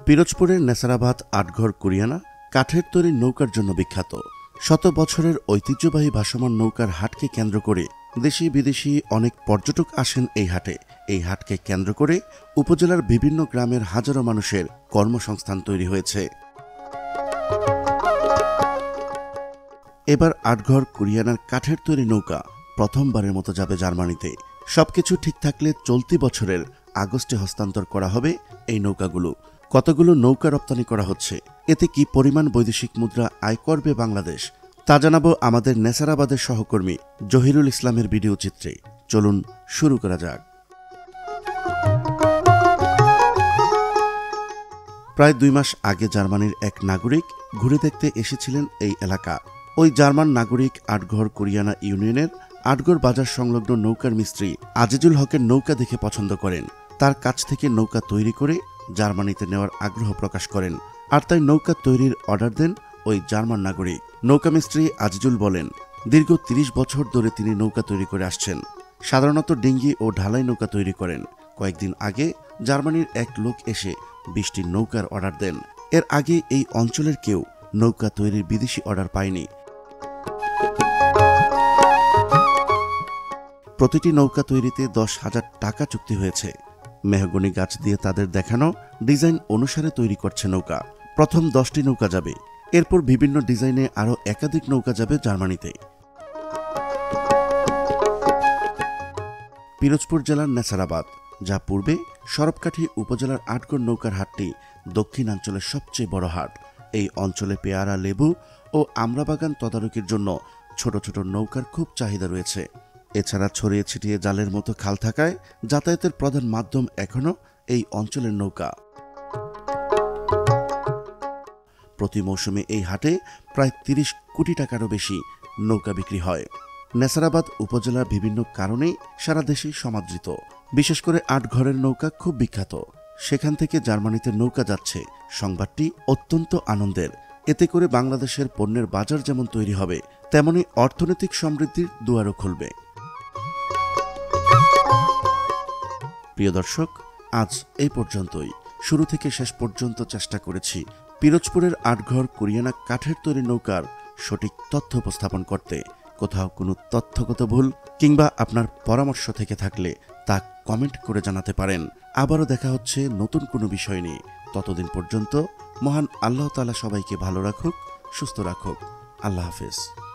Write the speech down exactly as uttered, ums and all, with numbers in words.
পিরোজপুরের নেসারাবাদ আটঘর কুরিয়ানা কাঠের তৈরি নৌকার জন্য বিখ্যাত। শত বছরের ঐতিহ্যবাহী ভাসমান নৌকার হাটকে কেন্দ্র করে দেশি বিদেশি অনেক পর্যটক আসেন এই হাটে। এই হাটকে কেন্দ্র করে উপজেলার বিভিন্ন গ্রামের হাজারো মানুষের কর্মসংস্থান তৈরি হয়েছে। এবার আটঘর কুরিয়ানার কাঠের তৈরি নৌকা প্রথমবারের মতো যাবে জার্মানিতে। সবকিছু ঠিক থাকলে চলতি বছরের আগস্টে হস্তান্তর করা হবে এই নৌকাগুলো। কতগুলো নৌকা রপ্তানি করা হচ্ছে, এতে কি পরিমাণ বৈদেশিক মুদ্রা আয় করবে বাংলাদেশ, তা জানাবো আমাদের নেসারাবাদের সহকর্মী জহিরুল ইসলামের ভিডিও চিত্রে। চলুন শুরু করা যাক। প্রায় দুই মাস আগে জার্মানির এক নাগরিক ঘুরে দেখতে এসেছিলেন এই এলাকা। ওই জার্মান নাগরিক আটঘর কুরিয়ানা ইউনিয়নের আটঘর বাজার সংলগ্ন নৌকার মিস্ত্রি আজিজুল হকের নৌকা দেখে পছন্দ করেন। তার কাছ থেকে নৌকা তৈরি করে জার্মানিতে নেওয়ার আগ্রহ প্রকাশ করেন, আর তাই নৌকা তৈরির অর্ডার দেন ওই জার্মান নাগরিক। নৌকা মিস্ত্রি আজিজুল বলেন, দীর্ঘ তিরিশ বছর ধরে তিনি নৌকা তৈরি করে আসছেন। সাধারণত ডিঙ্গি ও ঢালাই নৌকা তৈরি করেন। কয়েকদিন আগে জার্মানির এক লোক এসে বিশটি নৌকার অর্ডার দেন। এর আগে এই অঞ্চলের কেউ নৌকা তৈরির বিদেশি অর্ডার পায়নি। প্রতিটি নৌকা তৈরিতে দশ হাজার টাকা চুক্তি হয়েছে। মেহগনি গাছ দিয়ে তাদের দেখানো ডিজাইন অনুসারে তৈরি করছে নৌকা। প্রথম দশটি নৌকা যাবে, এরপর বিভিন্ন ডিজাইনে আরও একাধিক নৌকা যাবে জার্মানিতে। পিরোজপুর জেলার নেসারাবাদ, যা পূর্বে সরবকাঠি উপজেলার আটঘর নৌকার হাটটি দক্ষিণাঞ্চলের সবচেয়ে বড় হাট। এই অঞ্চলে পেয়ারা, লেবু ও আমড়াবাগান তদারকির জন্য ছোট ছোট নৌকার খুব চাহিদা রয়েছে। এছাড়া ছড়িয়ে ছিটিয়ে জালের মতো খাল থাকায় যাতায়াতের প্রধান মাধ্যম এখনও এই অঞ্চলের নৌকা। প্রতি মৌসুমে এই হাটে প্রায় তিরিশ কোটি টাকারও বেশি নৌকা বিক্রি হয়। নেসারাবাদ উপজেলার বিভিন্ন কারণেই সারা দেশেই সমাদৃত। বিশেষ করে আটঘরের নৌকা খুব বিখ্যাত। সেখান থেকে জার্মানিতে নৌকা যাচ্ছে, সংবাদটি অত্যন্ত আনন্দের। এতে করে বাংলাদেশের পণ্যের বাজার যেমন তৈরি হবে, তেমনি অর্থনৈতিক সমৃদ্ধির দুয়ারও খুলবে। প্রিয় দর্শক, আজ এই পর্যন্তই। শুরু থেকে শেষ পর্যন্ত চেষ্টা করেছি পিরোজপুরের আটঘর কুরিয়ানা কাঠের তৈরি নৌকার সঠিক তথ্য উপস্থাপন করতে। কোথাও কোনো তথ্যগত ভুল কিংবা আপনার পরামর্শ থেকে থাকলে তা কমেন্ট করে জানাতে পারেন। আবারও দেখা হচ্ছে নতুন কোনো বিষয় নিয়ে। ততদিন পর্যন্ত মহান আল্লাহ তাআলা সবাইকে ভালো রাখুক, সুস্থ রাখুক। আল্লাহ হাফেজ।